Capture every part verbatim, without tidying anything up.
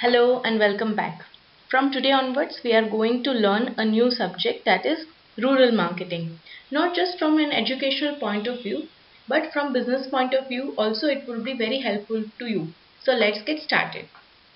Hello and welcome back. From today onwards, we are going to learn a new subject, that is rural marketing. Not just from an educational point of view, but from business point of view also it will be very helpful to you. So let's get started.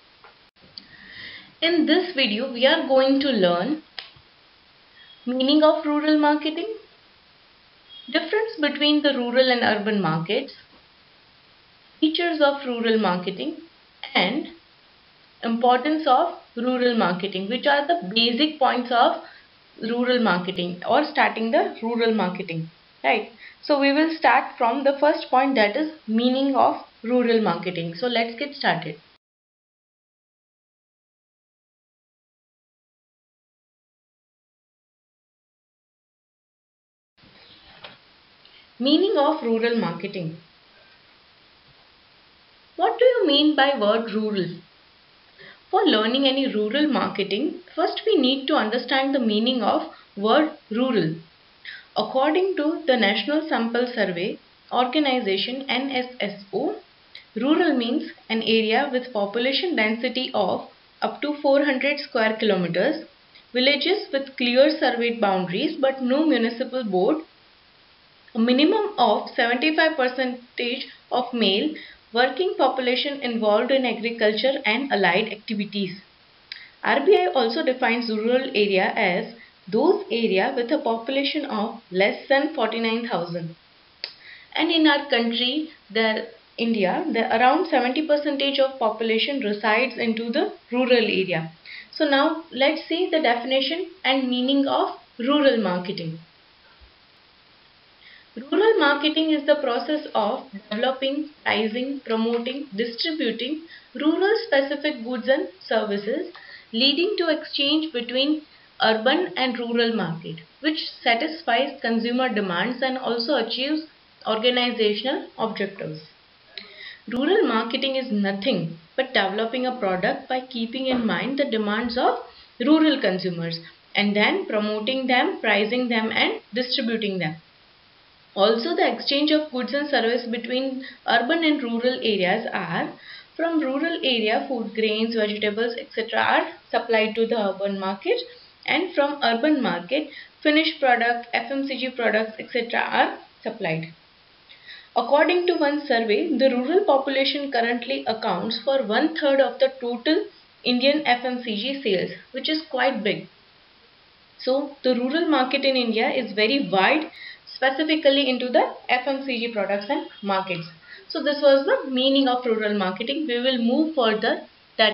In this video, we are going to learn meaning of rural marketing, difference between the rural and urban markets, features of rural marketing, and importance of rural marketing, which are the basic points of rural marketing or starting the rural marketing, right? So we will start from the first point, that is meaning of rural marketing. So let's get started. Meaning of rural marketing. What do you mean by word rural? For learning any rural marketing, first we need to understand the meaning of word rural. According to the National Sample Survey Organization N S S O, rural means an area with population density of up to four hundred square kilometers, villages with clear surveyed boundaries but no municipal board, a minimum of seventy-five percent of male working population involved in agriculture and allied activities. R B I also defines rural area as those area with a population of less than forty-nine thousand. And in our country, there India, there around seventy percent of population resides into the rural area. So now let's see the definition and meaning of rural marketing. Rural marketing is the process of developing, pricing, promoting, distributing rural specific goods and services, leading to exchange between urban and rural market, which satisfies consumer demands and also achieves organizational objectives. Rural marketing is nothing but developing a product by keeping in mind the demands of rural consumers and then promoting them, pricing them and distributing them. Also, the exchange of goods and service between urban and rural areas are, from rural area food, grains, vegetables, et cetera are supplied to the urban market, and from urban market finished product, F M C G products, et cetera are supplied. According to one survey, the rural population currently accounts for one third of the total Indian F M C G sales, which is quite big. So the rural market in India is very wide, specifically into the F M C G products and markets. So this was the meaning of rural marketing. We will move further. That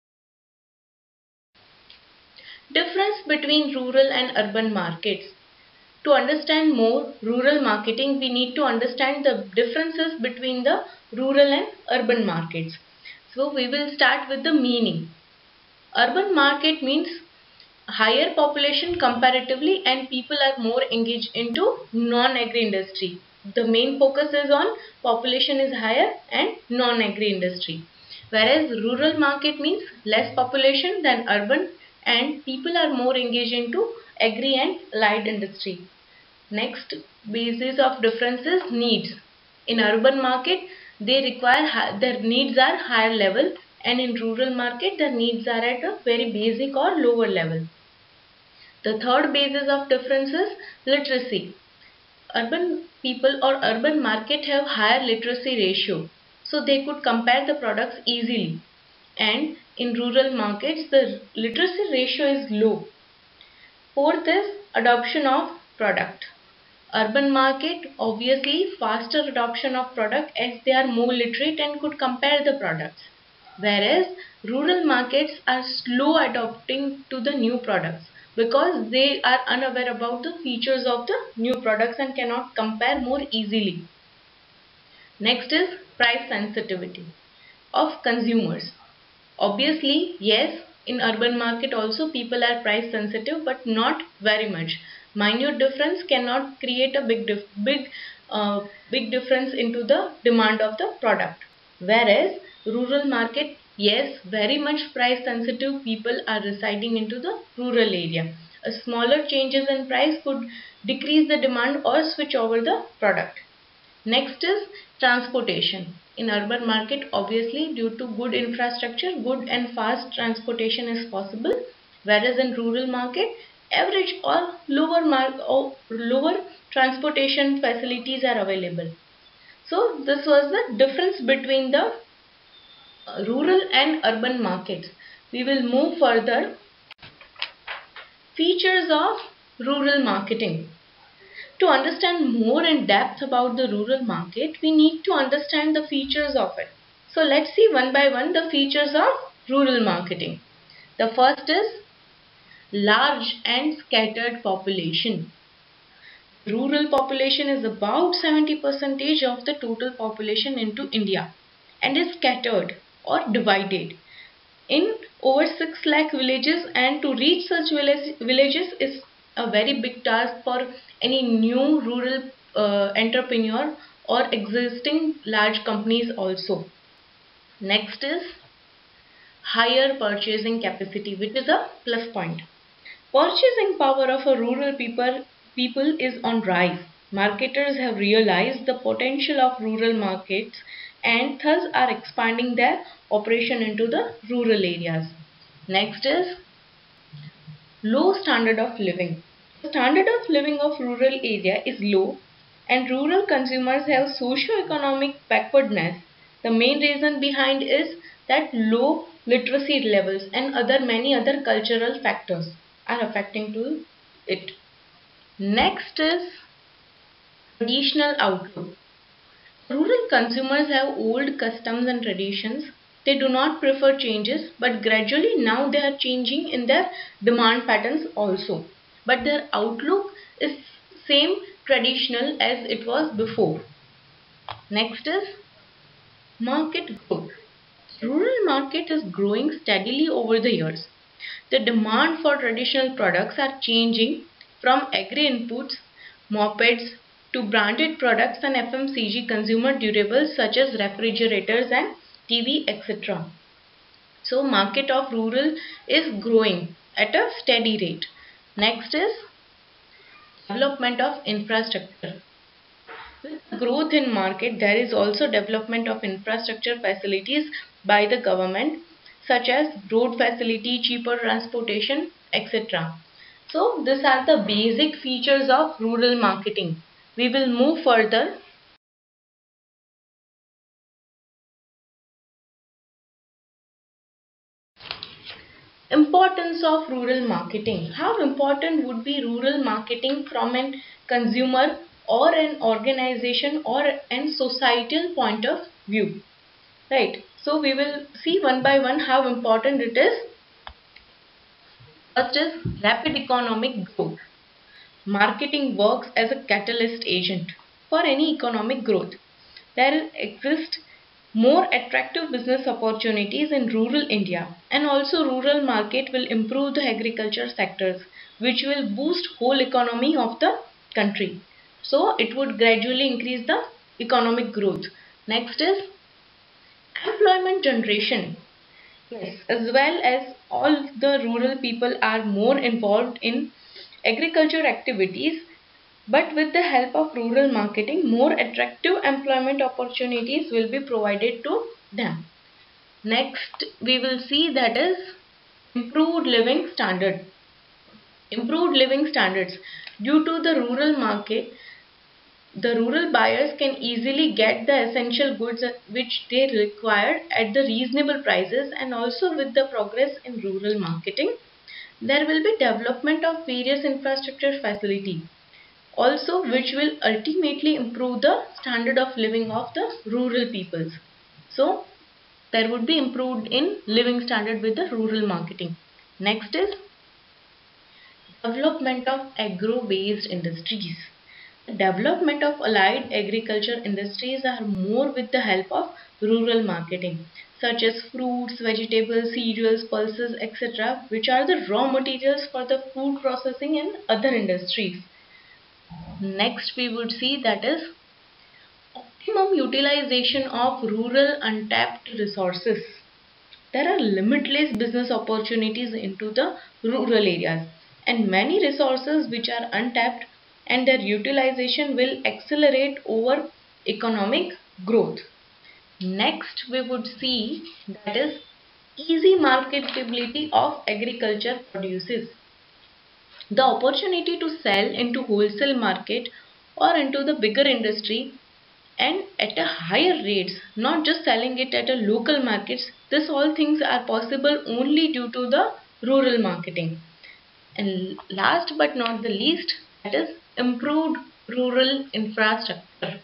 difference between rural and urban markets. To understand more rural marketing, we need to understand the differences between the rural and urban markets. So we will start with the meaning. Urban market means higher population comparatively and people are more engaged into non-agri industry. The main focus is on population is higher and non-agri industry. Whereas rural market means less population than urban and people are more engaged into agri and allied industry. Next basis of difference is needs. In urban market they require their needs are higher level and in rural market their needs are at a very basic or lower level. The third basis of difference is literacy. Urban people or urban market have higher literacy ratio, so they could compare the products easily. And in rural markets, the literacy ratio is low. Fourth is adoption of product. Urban market obviously faster adoption of product as they are more literate and could compare the products. Whereas rural markets are slow adopting to the new products, because they are unaware about the features of the new products and cannot compare more easily. Next is price sensitivity of consumers. Obviously, yes, in urban market also people are price sensitive, but not very much. Minute difference cannot create a big dif big uh, big difference into the demand of the product. Whereas rural market, yes, very much price sensitive people are residing into the rural area. A smaller changes in price could decrease the demand or switch over the product. Next is transportation. In urban market, obviously due to good infrastructure, good and fast transportation is possible, whereas in rural market, average or lower mark or lower transportation facilities are available. So this was the difference between the uh, rural and urban markets. We will move further. Features of rural marketing. To understand more in depth about the rural market, we need to understand the features of it. So let's see one by one the features of rural marketing. The first is large and scattered population. Rural population is about seventy percent of the total population into India and is scattered or divided in over six lakh villages, and to reach such village, villages is a very big task for any new rural uh, entrepreneur or existing large companies also. Next is higher purchasing capacity, which is a plus point. Purchasing power of a rural people, people is on rise. Marketers have realized the potential of rural markets and thus are expanding their operation into the rural areas. Next is low standard of living. The standard of living of rural area is low and rural consumers have socio-economic backwardness. The main reason behind is that low literacy levels and other many other cultural factors are affecting to it. Next is traditional outlook. Rural consumers have old customs and traditions. They do not prefer changes, but gradually now they are changing in their demand patterns also. But their outlook is same traditional as it was before. Next is market growth. Rural market is growing steadily over the years. The demand for traditional products are changing from agri inputs, mopeds to branded products and F M C G consumer durables such as refrigerators and T V, et cetera. So market of rural is growing at a steady rate. Next is development of infrastructure. With growth in market, there is also development of infrastructure facilities by the government such as road facility, cheaper transportation, et cetera. So these are the basic features of rural marketing. We will move further. Importance of rural marketing. How important would be rural marketing from an consumer or an organization or an societal point of view? Right. So we will see one by one how important it is. First is rapid economic growth. Marketing works as a catalyst agent for any economic growth. There exist more attractive business opportunities in rural India, and also rural market will improve the agriculture sectors, which will boost whole economy of the country. So it would gradually increase the economic growth. Next is employment generation. Yes, as well as all the rural people are more involved in agriculture activities, but with the help of rural marketing, more attractive employment opportunities will be provided to them. Next, we will see that is improved living standard. Improved living standards. Due to the rural market, the rural buyers can easily get the essential goods which they require at the reasonable prices, and also with the progress in rural marketing, there will be development of various infrastructure facilities also, which will ultimately improve the standard of living of the rural peoples. So there would be improved in living standard with the rural marketing. Next is development of agro based industries. The development of allied agriculture industries are more with the help of rural marketing, such as fruits, vegetables, cereals, pulses, et cetera, which are the raw materials for the food processing and other industries. Next we would see that is optimum utilization of rural untapped resources. There are limitless business opportunities into the rural areas and many resources which are untapped, and their utilization will accelerate over economic growth. Next we would see that is easy marketability of agriculture produces. The opportunity to sell into wholesale market or into the bigger industry and at a higher rates, not just selling it at a local markets. This all things are possible only due to the rural marketing. And last but not the least, that is improved rural infrastructure.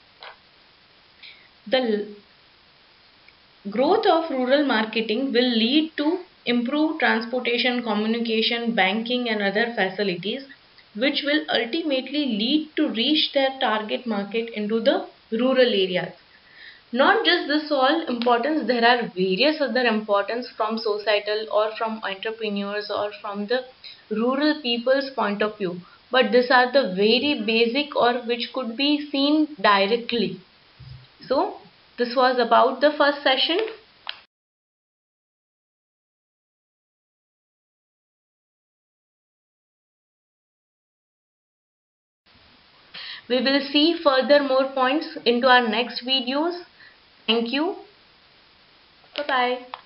The growth of rural marketing will lead to improved transportation, communication, banking and other facilities, which will ultimately lead to reach their target market into the rural areas. Not just this all importance, there are various other importance from societal or from entrepreneurs or from the rural people's point of view. But these are the very basic or which could be seen directly. So this was about the first session. We will see further more points into our next videos. Thank you. Bye bye.